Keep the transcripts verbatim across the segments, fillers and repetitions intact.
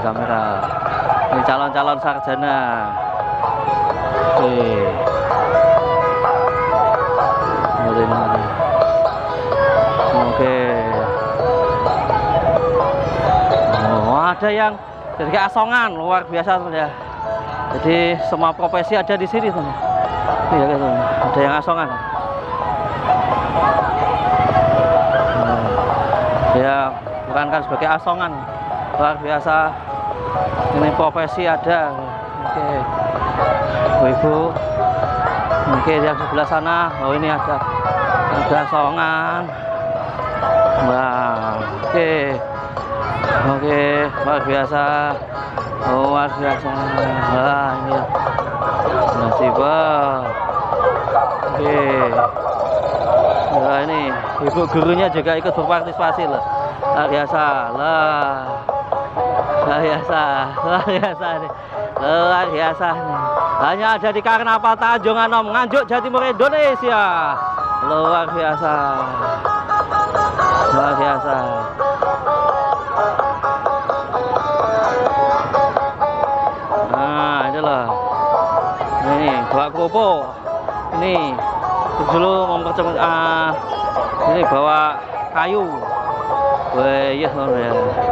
kamera. Ini calon-calon sarjana. Oke. Oke. Oh, ada yang jadi asongan luar biasa tuh ya. Jadi semua profesi ada di sini tuh. Iya gitu. Ada yang asongan. Nah, ya bukan kan sebagai asongan. Luar biasa. Ini profesi ada. Oke. Ibu-ibu. Mungkin yang sebelah sana. Oh ini ada ada asongan. Nah, oke. Oke, luar biasa. Oh, luar biasa. Wah, ini nasib. Oke. Nah, ini ibu gurunya juga ikut berpartisipasi loh. Luar biasa. Lah. Luar biasa. Luar biasa nih. Luar biasa nih. Hanya ada di Karnaval Tanjung Anom, Nganjuk, Jawa Timur, Indonesia. Luar biasa. Luar biasa. Nah, inilah. Ini bawa kerupuk. Ini dulu mempercepat. Ah, ini bawa kayu. Wah, iya ya.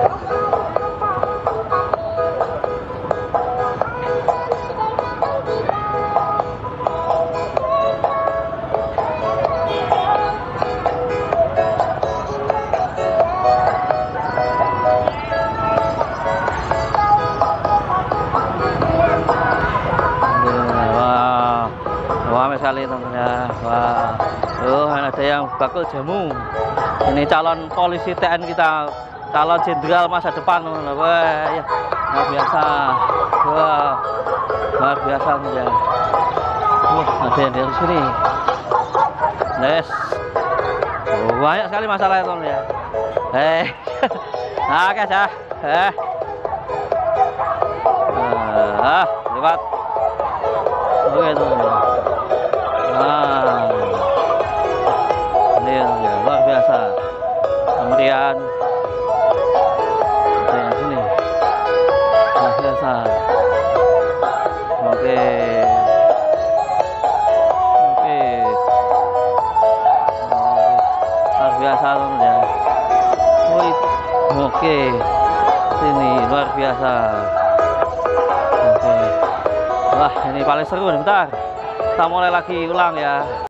Sekali teman ya. Wah, oh ada yang bakul jamu. Ini calon polisi T N I kita, calon jenderal masa depan. Wah, ya luar biasa. Wah, luar biasa ya. Wah, ada yang dari sini. Yes. Oh, banyak sekali masalah itu ya. Eh, nah, guys ya. Eh, ah, lewat. Oke teman ya. Nah, ini ya, luar biasa. Kemudian ada yang sini, luar biasa. Oke, oke, luar biasa teman ya. Oke, sini luar biasa. Oke, wah ini paling seru nih, bentar. Kita mulai lagi ulang ya.